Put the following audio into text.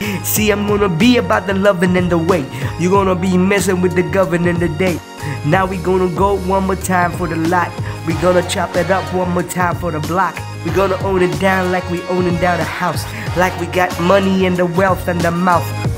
See, I'm gonna be about the loving and the way. You're gonna be messing with the governor today. Now we gonna go one more time for the lot. We gonna chop it up one more time for the block. We gonna own it down like we owning down a house. Like we got money and the wealth and the mouth.